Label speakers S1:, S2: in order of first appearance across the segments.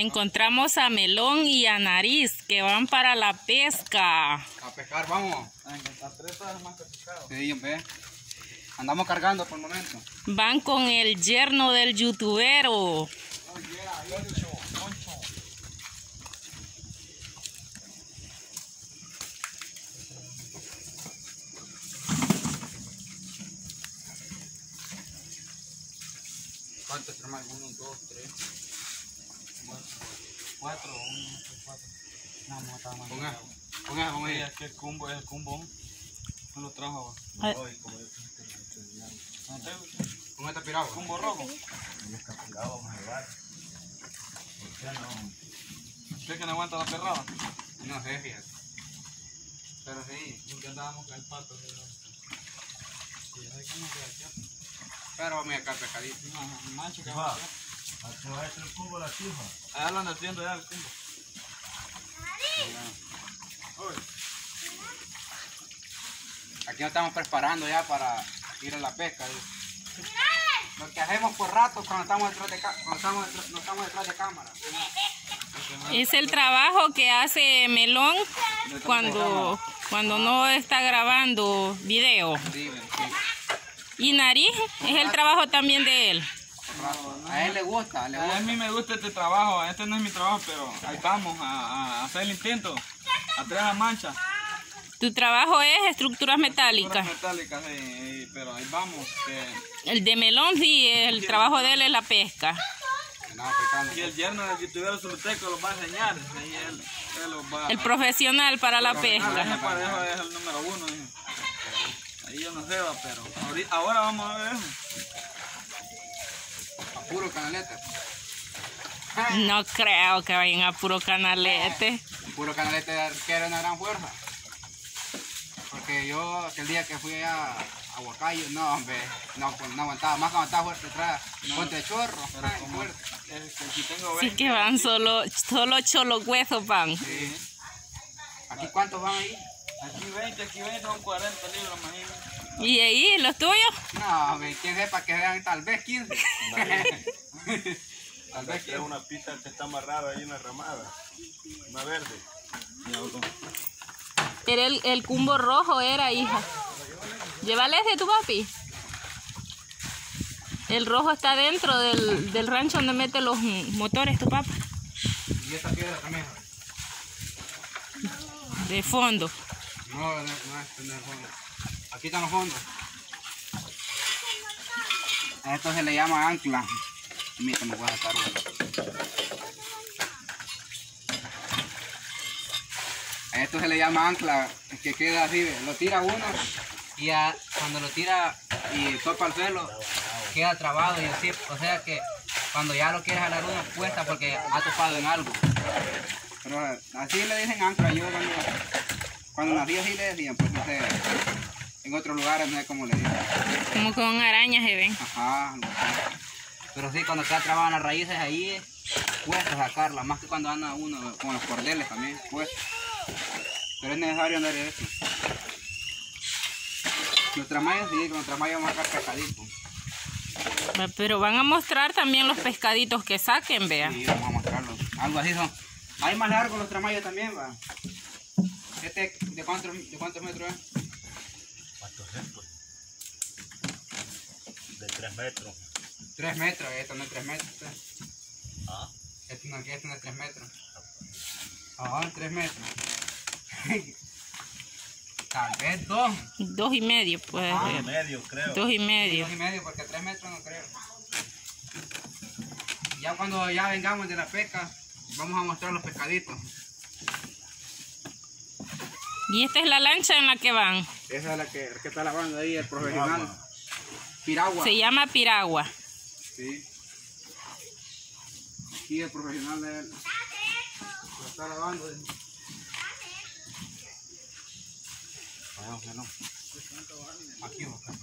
S1: Encontramos a Melón y a Nariz que van para la pesca.
S2: A pescar, vamos. A 3 horas más que pescado. Sí, hombre. Andamos cargando por el momento.
S1: Van con el yerno del youtubero.
S2: ¿Cuántos tramas? 1, 2, 3, 4, 1, 2, 4. No, no está mal. Vamos a ir. Es que el cumbo es el cumbón. No lo trajo. ¿Cómo está piragua? Cumbo rojo.
S3: Está pirado, vamos a llevar. ¿Por qué no?
S2: ¿Usted que no aguanta la perrada? No sé, fíjate. Pero sí, porque andábamos con el pato. Pero vamos a ir acá pescadito. No, mancho que va.
S3: ¿Qué va a hacer el cumbo la chifa?
S2: Allá lo anda haciendo ya el cumbo. Aquí nos estamos preparando ya para ir a la pesca. Lo que hacemos por rato cuando estamos detrás de cámara.
S1: Es el trabajo que hace Melón cuando no está grabando video. Y Nariz es el trabajo también de él.
S2: A él le gusta. A mí me gusta este trabajo. Este no es mi trabajo, pero ahí vamos a hacer el intento. A traer la mancha.
S1: Tu trabajo es estructuras metálicas.
S2: Metálicas, sí, pero ahí vamos.
S1: El de Melón sí, el trabajo de él es la pesca.
S2: Y el yerno del youtubero Zuluteco los va a enseñar. Ahí él los va
S1: el profesional para la pesca.
S2: Ese parejo es el número 1. Ahí yo no sé, pero ahora vamos a ver eso. A puro canalete.
S1: No creo que vayan a puro canalete.
S2: Puro canalete requiere una gran fuerza. Porque yo aquel día que fui a Huacayo, no hombre, no aguantaba, más que aguantaba fuerte atrás, ponte chorro, fuerte.
S1: Sí que van solo cholo huesos van.
S2: Sí. ¿Aquí cuántos van ahí? Aquí 20 son 40 libras, imagínate.
S1: ¿Y ahí los tuyos?
S2: No, hombre, quién sepa que vean tal vez 15.
S3: Tal vez que es una pita que está amarrada ahí, una ramada, una verde.
S1: Era el cumbo rojo, era, hija. Llévale ese tu papi. El rojo está dentro del rancho donde mete los motores tu papá.
S2: ¿Y esta piedra también?
S1: De fondo.
S2: No es de fondo. Aquí están los fondos. A esto se le llama ancla. Mira, me voy a sacar uno. A esto se le llama ancla, que queda así, lo tira uno y cuando lo tira y topa el suelo, queda trabado y así, o sea que cuando ya lo quieres jalar uno cuesta porque ha topado en algo. Pero así le dicen ancla, yo cuando nací así le decían, pues no sé, en otros lugares no sé cómo le dicen.
S1: Como con arañas se ven.
S2: Ajá, pero sí, cuando queda trabado en las raíces ahí, cuesta sacarla, más que cuando anda uno con los cordeles también, cuesta. Pero es necesario andar en eso. Los tramayos sí, con los tramayos vamos a sacar pescaditos.
S1: Pero van a mostrar también los pescaditos que saquen, vea.
S2: Sí, vamos a mostrarlos. Algo así son. Hay más largos los tramayos también, va. ¿Este de cuántos metros es?
S3: 400. De 3 metros.
S2: 3 metros, esto no es 3 metros.
S3: Ah.
S2: Este no es 3 metros. Ah, 3 metros. Tal vez 2.
S1: 2,5 pues.
S3: 2,5 creo.
S1: 2,5.
S2: 2,5 porque 3 metros no creo. Ya cuando ya vengamos de la pesca, vamos a mostrar los pescaditos.
S1: Y esta es la lancha en la que van.
S2: Esa es la que está lavando ahí, el profesional. Piragua.
S1: Se llama piragua.
S2: Sí. Aquí el profesional de él. Lo está lavando. No. Aquí va.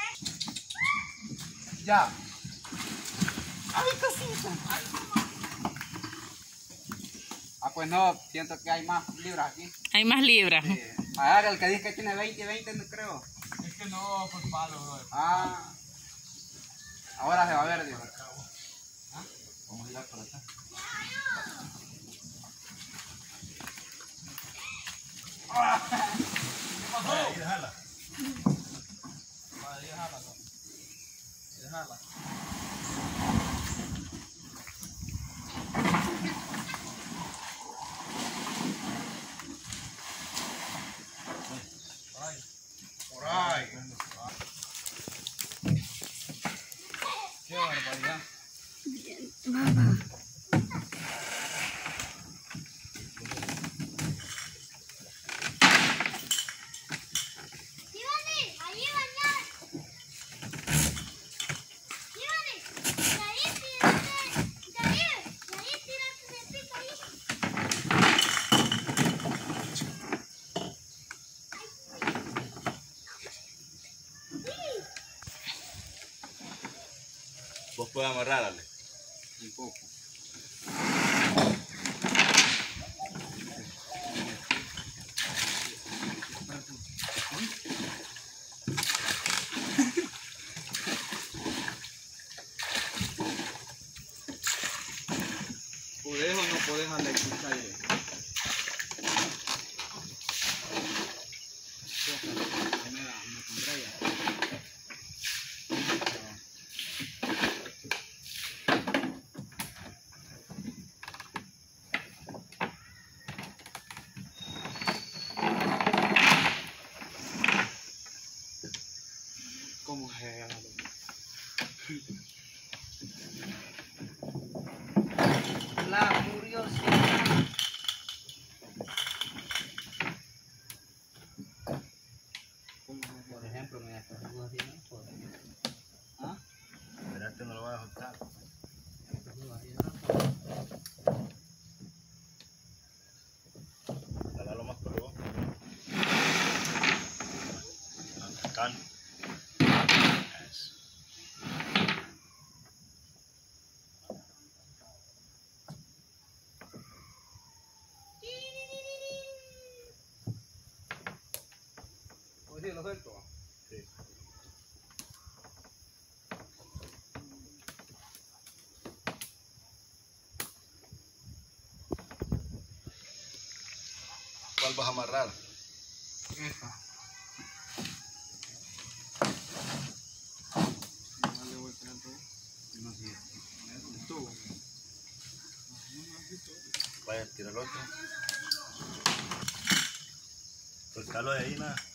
S2: Ya. ¡Ay, cosita! Ah, pues no, siento que hay más libras aquí.
S1: Hay más libras.
S2: A ver, el que dice que tiene 20 no creo.
S4: Es que no, por palo, bro.
S2: Ah. Ahora se va a ver, digo. ¿Ah? Vamos a ir por acá.
S3: Ahí, déjala.
S4: Vale, déjala, no. Déjala.
S2: Por ahí. Qué barbaridad.
S3: Vos puedes amarrarle.
S2: Un poco. ¿Podés o no podés electrificar? Me compré ya. ¿Cómo es? La curiosidad. Por ejemplo, mira, esto es algo así, ¿no? ¿Ah?
S3: Espérate, no lo vas a soltar.
S2: Esto es algo así, ¿no?
S3: Dale más por vos. Can. Eso.
S2: ¿Puedes decirlo suelto?
S3: Sí. ¿Cuál vas a amarrar?
S2: Esta. No le voy a pegar todo. No sé. El tubo.
S3: Vaya, tira el otro. Soltalo de ahí, nada.